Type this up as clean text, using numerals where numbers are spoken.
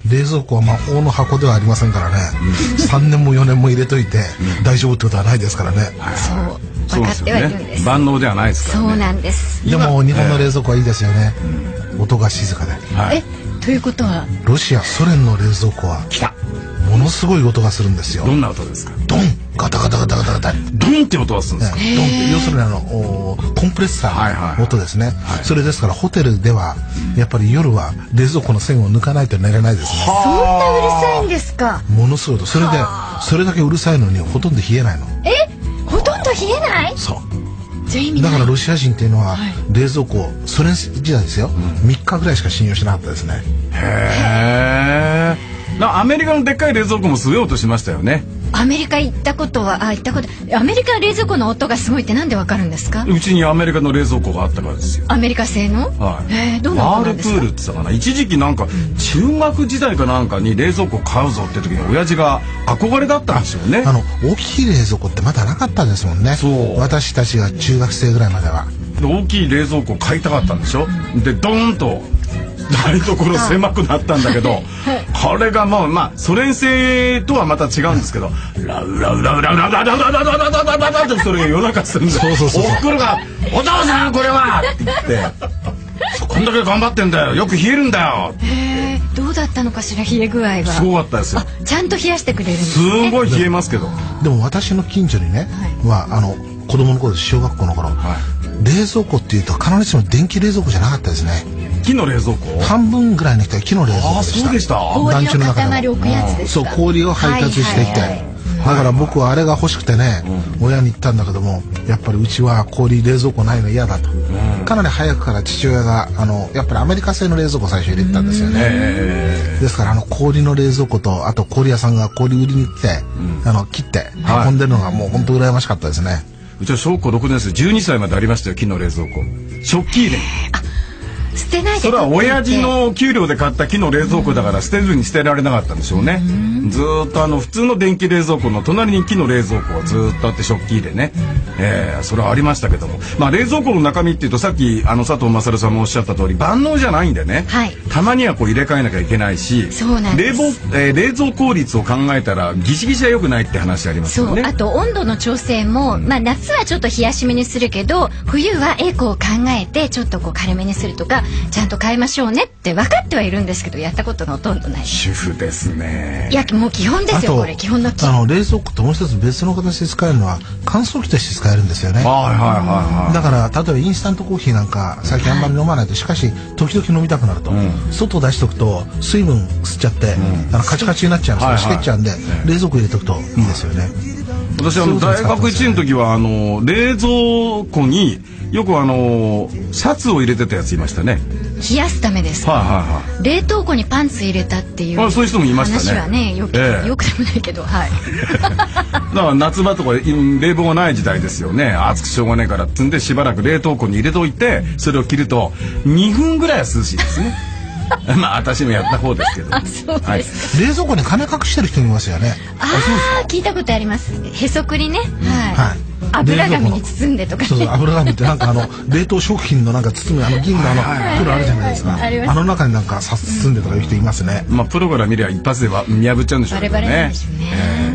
冷蔵庫は魔法の箱ではありませんからね、3年も4年も入れといて大丈夫ってことはないですからね。 そう分かってはいるんです。 万能ではないですからね。 そうなんです。 でも日本の冷蔵庫はいいですよね、音が静かで。 ということはロシアソ連の冷蔵庫はものすごい音がするんですよ。 どんな音ですか？ ドンガタガタガタガタガタドンって音がするんですか？ ドンって要するにコンプレッサーの音ですね。それですからホテルではやっぱり夜は冷蔵庫の線を抜かないと寝れないですね。 そんなうるさいんですか？ ものすごい音。それでそれだけうるさいのにほとんど冷えないの。 ほとんど冷えない？ そうじゃあ意味ない。 だからロシア人っていうのは冷蔵庫ソ連時代ですよ、3日ぐらいしか信用しなかったですね。 へえ。アメリカのでっかい冷蔵庫も据えようとしましたよね。 アメリカ行ったことはアメリカの冷蔵庫の音がすごいってなんでわかるんですか？ うちにアメリカの冷蔵庫があったからですよ。 アメリカ製の？どんな音なんですか？ マールプールって言ったかな。一時期なんか中学時代かなんかに冷蔵庫買うぞって時に親父が憧れだったんですよね。 大きい冷蔵庫ってまだなかったですもんね。私たちが中学生ぐらいまでは。 大きい冷蔵庫買いたかったんでしょ。でドーンと台所狭くなったんだけど、これがもうソ連製とはまた違うんですけど、ラウラウラウラウラウラウラウラウラウラウラウラウラウラってそれが夜中するんで、おふくろが「お父さんこれは!」って言って「こんだけ頑張ってんだよ、よく冷えるんだよ」 どうだったのかしら、冷え具合が。 すごかったですよ。 ちゃんと冷やしてくれるんですね。 すごい冷えますけど。 でも私の近所にねは子供の頃です。小学校の頃、冷蔵庫っていうと必ずしも電気冷蔵庫じゃなかったですね。 木の冷蔵庫？ 半分ぐらいの人は木の冷蔵庫でした。 そうでした。 氷の塊置くやつですか？ そう、氷を配達してきて、だから僕はあれが欲しくてね、親に言ったんだけども、やっぱりうちは氷冷蔵庫ないの嫌だと、かなり早くから父親がやっぱりアメリカ製の冷蔵庫最初入れてたんですよね。ですから氷の冷蔵庫と、あと氷屋さんが氷売りに来て、切って運んでるのがもう本当羨ましかったですね。 うちは小学校6年生、12歳までありましたよ、木の冷蔵庫。食器入れ。 捨てないで。 それは親父の給料で買った木の冷蔵庫だから捨てずに捨てられなかったんでしょうね。ずーっと普通の電気冷蔵庫の隣に木の冷蔵庫がずーっとあって、食器入れね、それはありましたけども、冷蔵庫の中身っていうとさっき佐藤勝さんもおっしゃった通り万能じゃないんでね、たまには入れ替えなきゃいけないし、冷蔵効率を考えたらギシギシは良くないって話ありますよね。 あと温度の調整も、夏はちょっと冷やしめにするけど冬はエコを考えてちょっと軽めにするとかちゃんと変えましょうねって分かってはいるんですけど、やったことがほとんどない。 主婦ですね。 いやもう基本ですよ、これ基本の冷蔵庫ともう一つ別の形で使えるのは乾燥機として使えるんですよね。だから例えばインスタントコーヒーなんか最近あんまり飲まないと、しかし時々飲みたくなると、外出しとくと水分吸っちゃって、カチカチになっちゃうんですよ、しけっちゃうんで冷蔵庫入れとくといいですよね。 私大学1年の時は冷蔵庫によくシャツを入れてたやついましたね。 冷やすためですか？冷凍庫にパンツ入れたっていうそういう人もいましたね。 話はね、よくでもないけど、だから夏場とか冷房がない時代ですよね。暑くしょうがないから積んでしばらく冷凍庫に入れといて、それを着ると2分ぐらいは涼しいですね。私もやった方ですけど。 冷蔵庫に金隠してる人いますよね。 聞いたことあります。へそくりね。油紙に包んでとか。 そう、油紙ってなんか冷凍食品のなんか包む銀の袋あるじゃないですか。中になんか包んでとかいう人いますね。 プロから見れば一発で見破っちゃうんでしょうけどね。